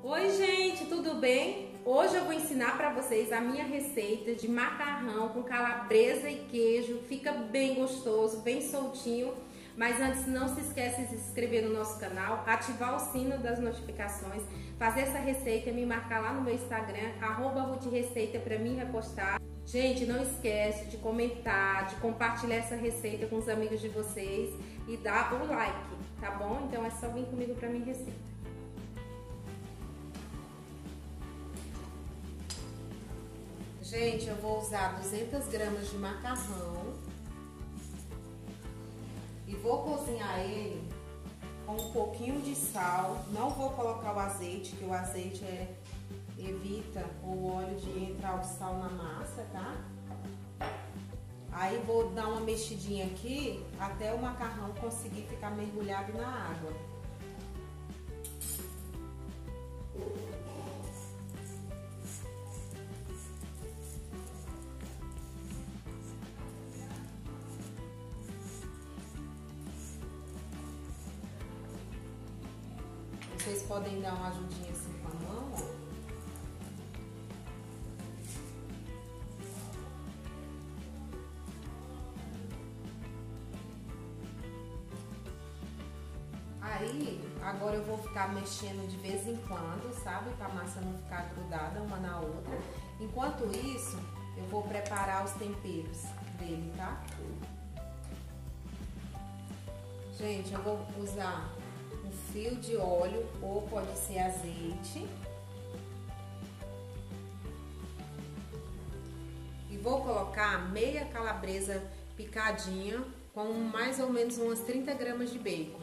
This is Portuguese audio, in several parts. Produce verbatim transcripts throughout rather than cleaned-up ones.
Oi gente, tudo bem? Hoje eu vou ensinar para vocês a minha receita de macarrão com calabresa e queijo. Fica bem gostoso, bem soltinho. Mas antes, não se esqueça de se inscrever no nosso canal, ativar o sino das notificações, fazer essa receita e me marcar lá no meu Instagram, arroba Ruth Receita, para mim repostar. Gente, não esquece de comentar, de compartilhar essa receita com os amigos de vocês e dar o like, tá bom? Então é só vir comigo para minha receita. Gente, eu vou usar duzentas gramas de macarrão e vou cozinhar ele com um pouquinho de sal. Não vou colocar o azeite, que o azeite é, evita o óleo de entrar o sal na massa, tá? Aí vou dar uma mexidinha aqui até o macarrão conseguir ficar mergulhado na água. Vocês podem dar uma ajudinha assim com a mão, ó. Aí, agora eu vou ficar mexendo de vez em quando, sabe? Pra a massa não ficar grudada uma na outra. Enquanto isso, eu vou preparar os temperos dele, tá? Gente, eu vou usar um fio de óleo ou pode ser azeite. E vou colocar meia calabresa picadinha com mais ou menos umas trinta gramas de bacon.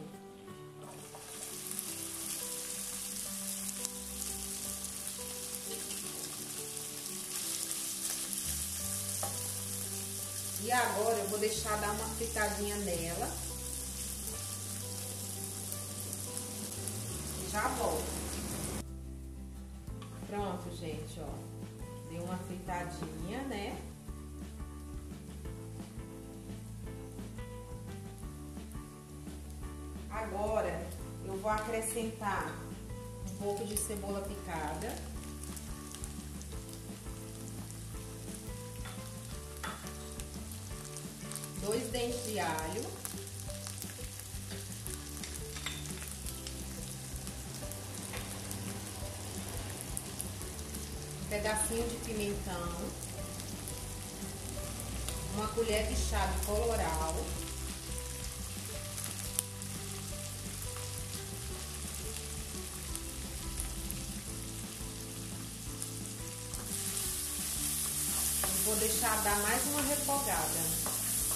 E agora eu vou deixar dar uma fritadinha nela. Já volto. Pronto, gente, ó. Deu uma fritadinha, né? Agora eu vou acrescentar um pouco de cebola picada. Dois dentes de alho. Pedacinho de pimentão, uma colher de chá de colorau, eu vou deixar dar mais uma refogada.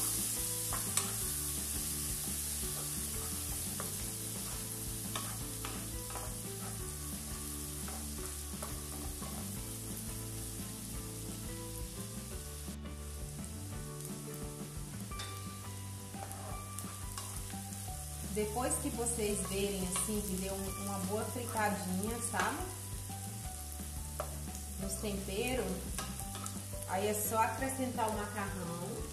Depois que vocês verem assim, que deu uma boa fritadinha, sabe? Nos temperos, aí é só acrescentar o macarrão.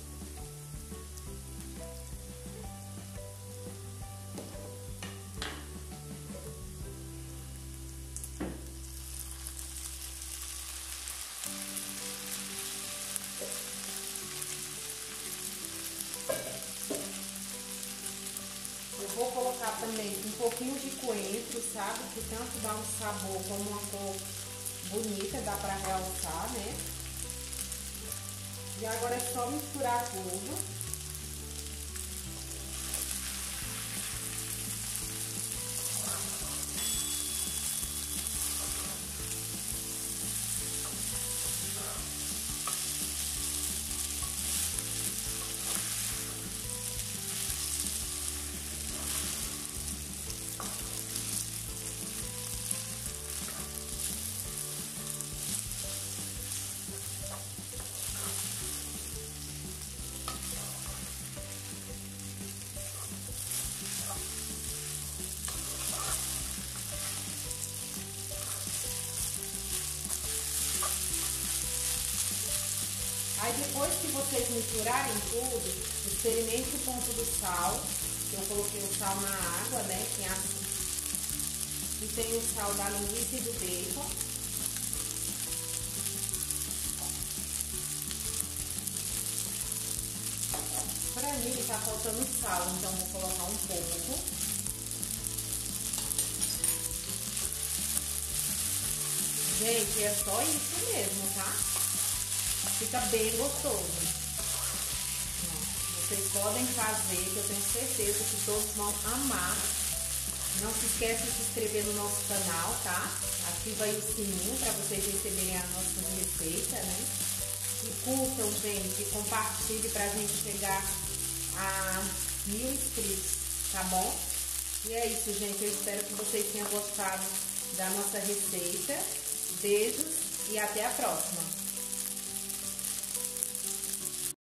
Eu vou colocar também um pouquinho de coentro, sabe? Que tanto dá um sabor como uma cor bonita, dá pra realçar, né? E agora é só misturar tudo. Aí depois que vocês misturarem tudo, experimente o ponto do sal. Eu coloquei o sal na água, né? Que é assim. E tem o sal da linguiça e do bacon. Pra mim tá faltando sal, então vou colocar um pouco. Gente, é só isso mesmo, tá? Fica bem gostoso. Vocês podem fazer, que eu tenho certeza que todos vão amar. Não se esqueça de se inscrever no nosso canal, tá? Ativa aí o sininho para vocês receberem a nossa receita, né? E curtam, gente, e compartilhe pra gente chegar a mil inscritos, tá bom? E é isso, gente. Eu espero que vocês tenham gostado da nossa receita. Beijos e até a próxima!